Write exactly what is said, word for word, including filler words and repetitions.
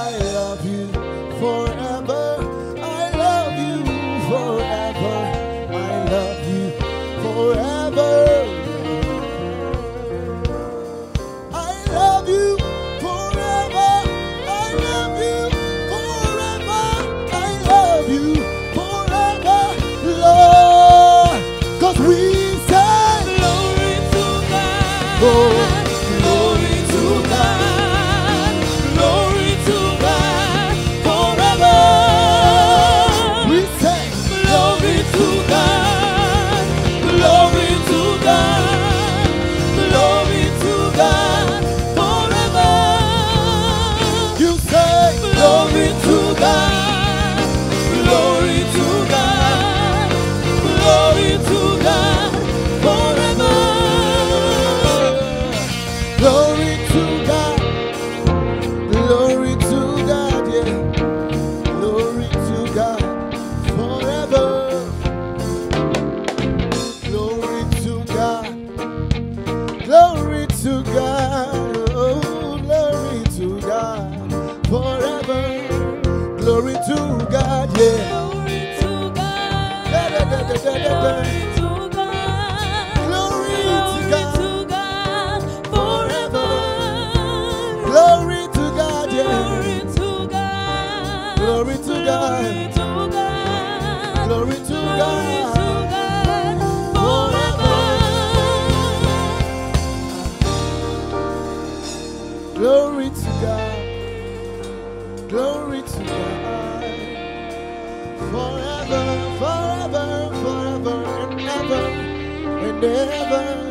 I love you forever. I love you forever. I love you forever. I love you forever. I love you forever. I love you forever, Lord. 'Cause we say glory to God. Oh, glory to God. Glory to God forever. We say glory to God. Glory to God. Glory to God forever. You say glory to God. Glory to God. Glory to God forever. Glory to God. Glory to God, yeah. Glory to God forever. Glory to God. Glory to God. Oh, glory to God forever. Glory to God, yeah. Glory to God. Da, da, da, da, da, da, da. Glory to God. Glory to God. to God forever. Glory to God, yeah. Glory to God. Glory to God. Glory to God. Glory to Glory God to God forever. Glory to God. Glory to God. Forever, forever, forever and ever and ever.